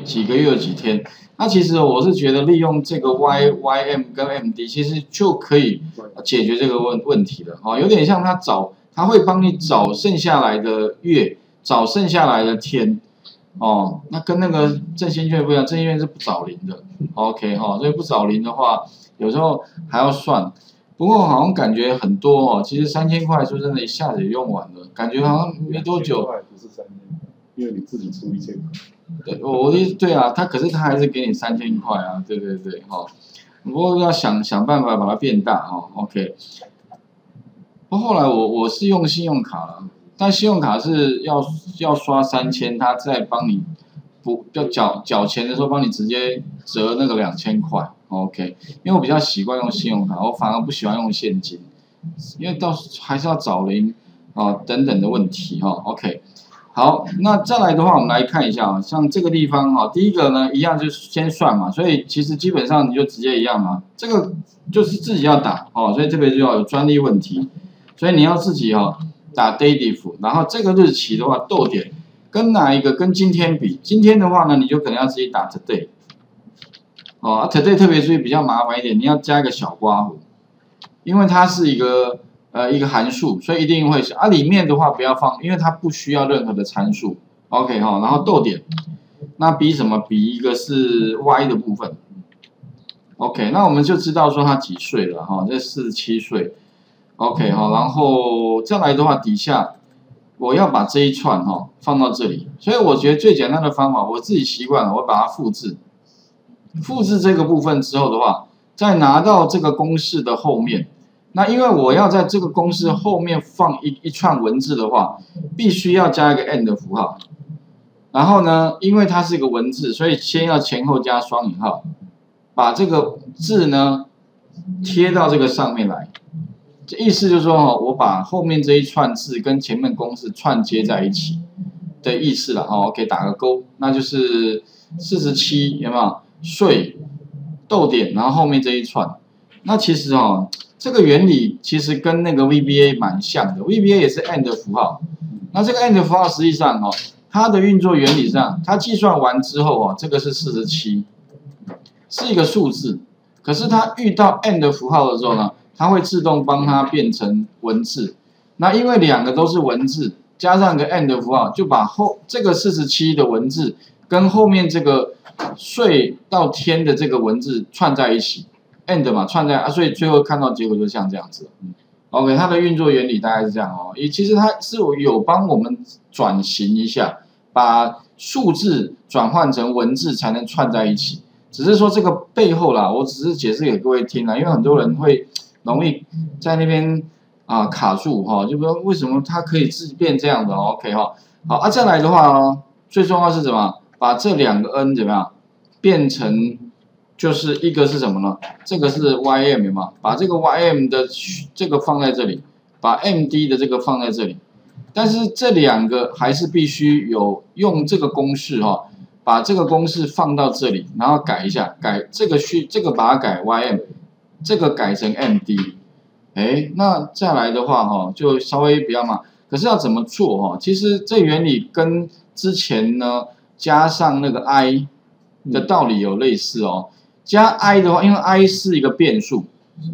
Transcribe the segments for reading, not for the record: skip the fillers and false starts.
几个月、几天。那其实我是觉得利用这个 YM 跟 MD， 其实就可以解决这个问题了。哦，有点像他会帮你找剩下来的月，找剩下来的天。哦，那跟那个振兴券不一样，振兴券是不找零的。OK 哈，所以不找零的话，有时候还要算。不过好像感觉很多哦，其实3000块说真的，一下子也用完了，感觉好像没多久。 不是3000块，因为你自己出1000块。 对啊，可是他还是给你3000块啊，对哈。不过要想办法把它变大哈 ，OK。不过后来我是用信用卡了，但信用卡是要刷3000，他再帮你要缴钱的时候帮你直接折那个2000块 ，OK。因为我比较习惯用信用卡，我反而不喜欢用现金，因为还是要找零啊等等的问题哈 ，OK。好，那再来的话，我们来看一下啊，像这个地方哈，第一个呢，一样就是先算嘛，所以其实基本上你就直接一样嘛，这个就是自己要打哦，所以这边就要有专利问题，所以你要自己打 dative， 然后这个日期的话逗点跟哪一个跟今天比，今天的话呢，你就可能要自己打 today， 哦 ，today 特别注意比较麻烦一点，你要加一个小括弧，因为它是一个函数，所以一定会是里面的话不要放，因为它不需要任何的参数 ，OK 哈，然后逗点，那比什么？比一个是 y 的部分 ，OK， 那我们就知道说他几岁了哈，这47岁 ，OK 哈，然后再来的话底下我要把这一串放到这里，所以我觉得最简单的方法，我自己习惯了，我把它复制这个部分之后的话，再拿到这个公式的后面。那因为我要在这个公式后面放一串文字的话，必须要加一个 and 的符号。然后呢，因为它是一个文字，所以先要前后加双引号，把这个字呢贴到这个上面来。这意思就是说我把后面这一串字跟前面公式串接在一起的意思了我可以打个勾，那就是47有没有？岁逗点，然后后面这一串。那其实这个原理其实跟那个 VBA 蛮像的 ，VBA 也是 and 符号。那这个 and 符号实际上它的运作原理上，它计算完之后这个是47，是一个数字。可是它遇到 and 符号的时候呢，它会自动帮它变成文字。那因为两个都是文字，加上个 and 符号，就把这个47的文字跟后面这个岁到天的这个文字串在一起。and 嘛串在所以最后看到结果就像这样子。OK， 它的运作原理大概是这样其实它是有帮我们转型一下，把数字转换成文字才能串在一起。只是说这个背后啦，我只是解释给各位听啦，因为很多人会容易在那边卡住就说为什么它可以自变这样的OK 好再来的话最重要是什么？把这两个 n 怎么样变成？就是一个是什么呢？这个是 YM 嘛，把这个 YM 的这个放在这里，把 MD 的这个放在这里，但是这两个还是必须有用这个公式把这个公式放到这里，然后改一下，改这个把它改 YM， 这个改成 MD， 那再来的话就稍微比较麻烦，可是要怎么做其实这原理跟之前呢加上那个 I 的道理有类似加 i 的话，因为 i 是一个变数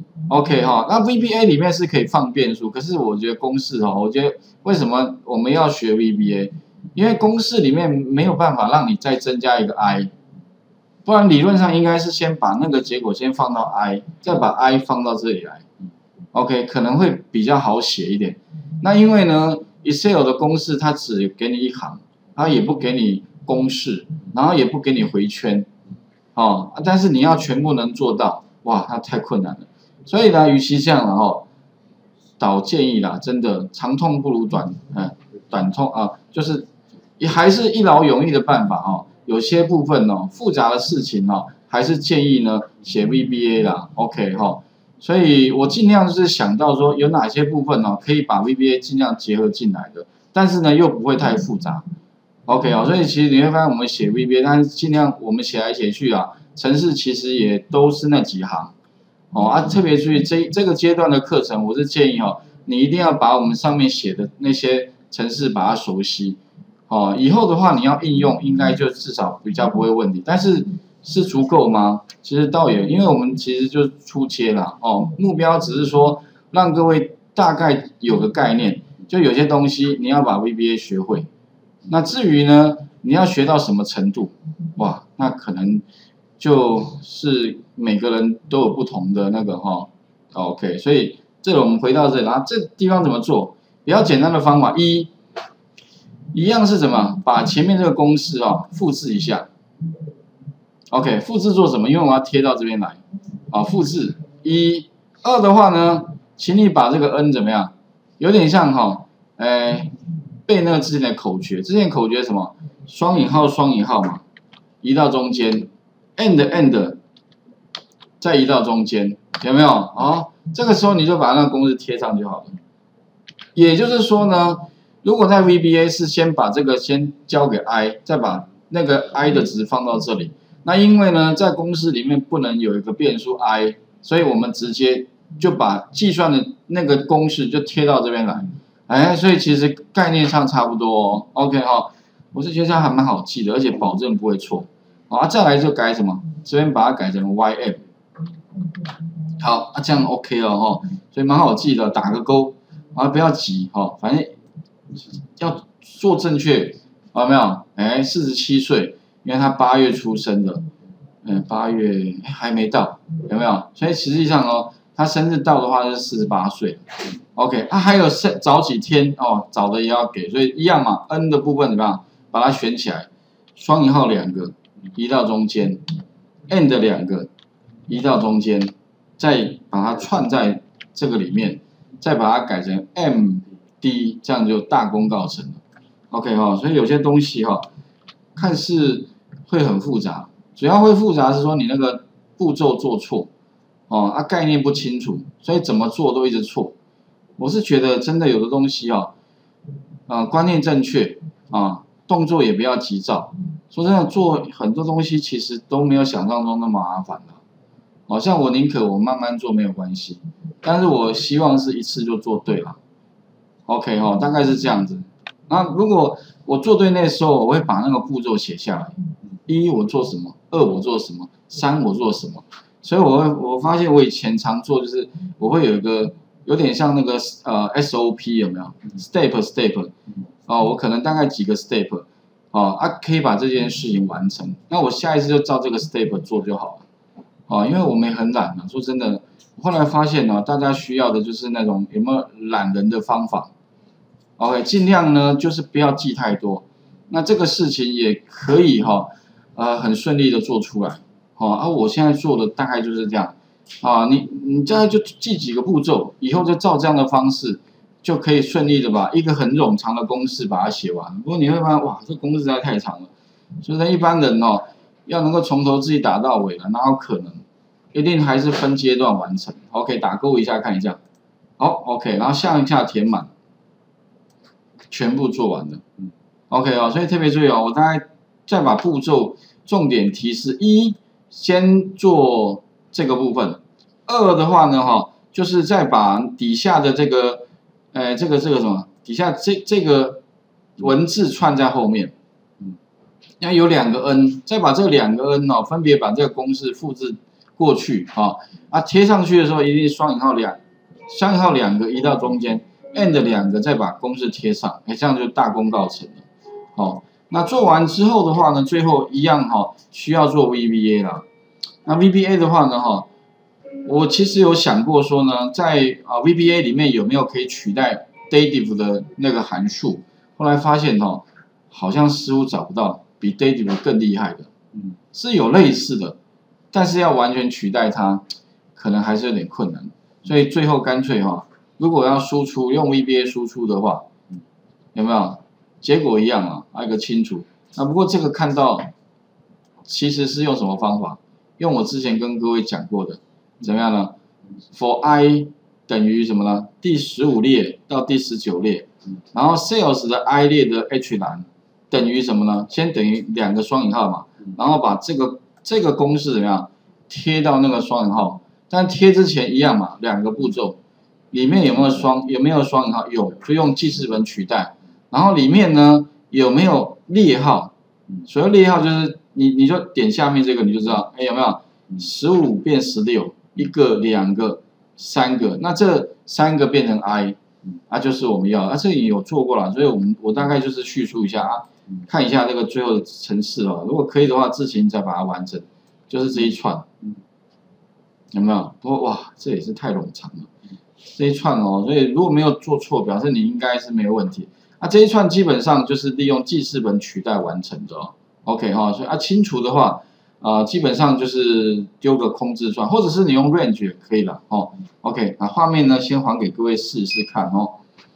，OK 那 VBA 里面是可以放变数，可是我觉得公式我觉得为什么我们要学 VBA？ 因为公式里面没有办法让你再增加一个 i， 不然理论上应该是先把那个结果先放到 i， 再把 i 放到这里来 ，OK 可能会比较好写一点。那因为呢 ，Excel 的公式它只给你一行，它也不给你公式，然后也不给你回圈。但是你要全部能做到，哇，那太困难了。所以呢，与其这样导建议啦，真的长痛不如短痛就是也还是一劳永逸的办法有些部分复杂的事情还是建议呢写 VBA 啦 ，OK 所以我尽量就是想到说有哪些部分可以把 VBA 尽量结合进来的，但是呢又不会太复杂。OK 所以其实你会发现我们写 VBA， 但是尽量我们写来写去程式其实也都是那几行特别注意这个阶段的课程，我是建议你一定要把我们上面写的那些程式把它熟悉哦，以后的话你要应用，应该就至少比较不会问题。但是是足够吗？其实倒也，因为我们其实就初切啦，哦，目标只是说让各位大概有个概念，就有些东西你要把 VBA 学会。那至于呢，你要学到什么程度，哇，那可能就是每个人都有不同的那个OK， 所以这个我们回到这里，然后这地方怎么做？比较简单的方法，一样是什么？把前面这个公式复制一下。OK， 复制做什么？因为我要贴到这边来，复制2的话呢，请你把这个 n 怎么样？有点像背那个之前的口诀，之前口诀是什么？双引号双引号嘛，移到中间 ，and 再移到中间，有没有？这个时候你就把那个公式贴上就好了。也就是说呢，如果在 VBA 是先把这个先交给 i， 再把那个 i 的值放到这里。那因为呢，在公式里面不能有一个变数 i， 所以我们直接就把计算的那个公式就贴到这边来。所以其实概念上差不多OK 我是觉得这样还蛮好记的，而且保证不会错。再来就改什么？这边把它改成 ym。好，这样 OK 了所以蛮好记的，打个勾。不要急反正要做正确，有没有？47岁，因为他8月出生的，8月还没到，有没有？所以实际上他生日到的话是48岁 ，OK， 还有早几天早的也要给，所以一样嘛 ，n 的部分怎么样？把它选起来，双引号2个移到中间 ，and 2个移到中间，再把它串在这个里面。再把它改成 MD， 这样就大功告成了。OK 所以有些东西看似会很复杂，主要会复杂是说你那个步骤做错概念不清楚，所以怎么做都一直错。我是觉得真的有的东西观念正确动作也不要急躁。说真的，做很多东西其实都没有想象中那么麻烦的。像我宁可我慢慢做没有关系。但是我希望是一次就做对了 ，OK 大概是这样子。那如果我做对那时候，我会把那个步骤写下来，1我做什么，2我做什么，3我做什么。所以我发现我以前常做就是我会有一个有点像那个SOP 有没有 ？step 我可能大概几个 step 可以把这件事情完成。那我下一次就照这个 step 做就好了因为我们很懒说真的。后来发现大家需要的就是那种有没有懒人的方法 ，OK， 尽量呢就是不要记太多，那这个事情也可以很顺利的做出来我现在做的大概就是这样你大概就记几个步骤，以后就照这样的方式就可以顺利的把一个很冗长的公式把它写完。不过你会发现哇，这公式实在太长了，所以一般人要能够从头自己打到尾了，哪有可能？一定还是分阶段完成 ，OK， 打勾一下看一下，好 ，OK， 然后下一下填满，全部做完了，OK 所以特别注意我大概再把步骤重点提示：1，先做这个部分；2的话呢就是再把底下的这个，这个什么，底下这个文字串在后面，要有2个 n， 再把这2个 n 分别把这个公式复制。过去贴上去的时候一定双引号2个移到中间 ，and 2个再把公式贴上，这样就大功告成了。那做完之后的话呢，最后一样需要做 VBA 啦。那 VBA 的话呢我其实有想过说呢，在VBA 里面有没有可以取代 dative 的那个函数？后来发现好像似乎找不到比 dative 更厉害的，是有类似的。但是要完全取代它，可能还是有点困难，所以最后干脆如果要输出用 VBA 输出的话，有没有？结果一样一个清楚。那不过这个看到其实是用什么方法？用我之前跟各位讲过的，怎么样呢 ？For i 等于什么呢？第15列到第19列，然后 sales 的 i 列的 h 栏等于什么呢？先等于2个双引号嘛，然后把这个公式怎么样贴到那个双引号？但贴之前一样嘛，2个步骤，里面有没有双引号？有，就用记事本取代。然后里面呢有没有列号？所谓列号就是你就点下面这个你就知道，哎有没有15变16，一个、2个、3个，那这3个变成 i， 就是我们要的，这里有做过了，所以我大概就是叙述一下啊，看一下这个最后的程式哦，如果可以的话，自行再把它完成，就是这一串，有没有？不过哇，这也是太冗长了。这一串哦，所以如果没有做错，表示你应该是没有问题。这一串基本上就是利用记事本取代完成的哦。OK 哈，所以清除的话，基本上就是丢个空字串，或者是你用 range 也可以了哦。OK， 画面呢先还给各位试试看哦，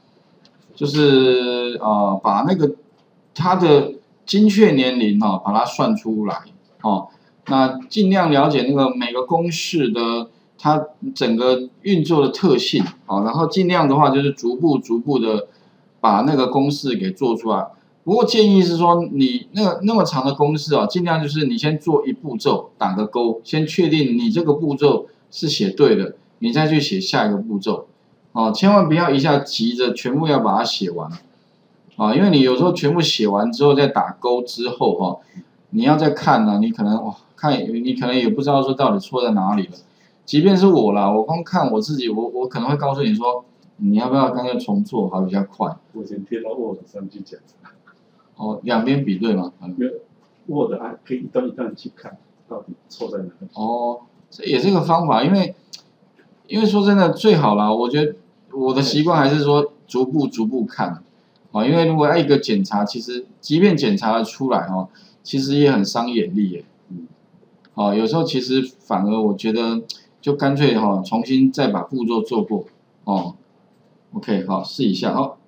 就是把那个它的精确年龄把它算出来哦。那尽量了解那个每个公式的它整个运作的特性，然后尽量的话就是逐步的把那个公式给做出来。不过建议是说，你那么长的公式尽量就是你先做一步骤，打个勾，先确定你这个步骤是写对的，你再去写下一个步骤，千万不要一下急着全部要把它写完，因为你有时候全部写完之后再打勾之后你要再看呢，你可能你可能也不知道说到底错在哪里了。即便是我啦，我光看我自己，我可能会告诉你说，你要不要干脆重做，还比较快。 我先贴到 Word 上去检查。 两边比对嘛。 Word 可以一段一段去看，到底错在哪里。 这也是个方法，因为说真的最好啦，我觉得我的习惯还是说逐步看，因为如果要一个检查，其实即便检查得出来其实也很伤眼力耶。有时候其实反而我觉得就干脆重新再把步骤做过。OK， 好，试一下